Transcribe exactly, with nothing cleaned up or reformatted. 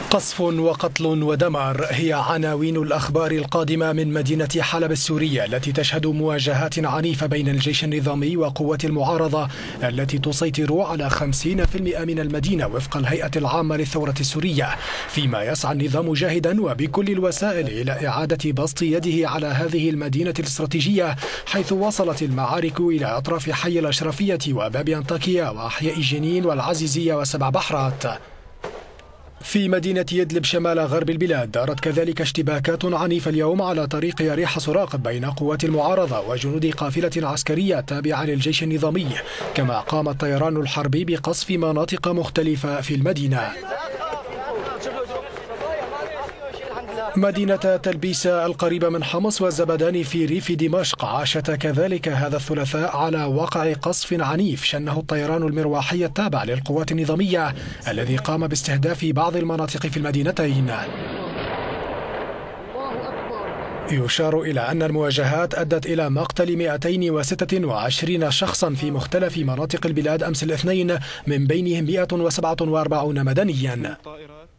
قصف وقتل ودمار هي عناوين الأخبار القادمة من مدينة حلب السورية التي تشهد مواجهات عنيفة بين الجيش النظامي وقوات المعارضة التي تسيطر على خمسين بالمئة من المدينة وفق الهيئة العامة للثورة السورية، فيما يسعى النظام جاهدا وبكل الوسائل إلى إعادة بسط يده على هذه المدينة الاستراتيجية، حيث وصلت المعارك إلى أطراف حي الأشرفية وباب أنطاكيا وأحياء جنين والعزيزية وسبع بحرات. في مدينة يدلب شمال غرب البلاد دارت كذلك اشتباكات عنيفة اليوم على طريق يريح سراق بين قوات المعارضة وجنود قافلة عسكرية تابعة للجيش النظامي، كما قام الطيران الحربي بقصف مناطق مختلفة في المدينة. مدينة تلبيسة القريبة من حمص والزبداني في ريف دمشق عاشت كذلك هذا الثلاثاء على وقع قصف عنيف شنه الطيران المروحي التابع للقوات النظامية الذي قام باستهداف بعض المناطق في المدينتين. يشار إلى أن المواجهات أدت إلى مقتل مئتين وستة وعشرين شخصا في مختلف مناطق البلاد أمس الاثنين، من بينهم مئة وسبعة وأربعين مدنيا.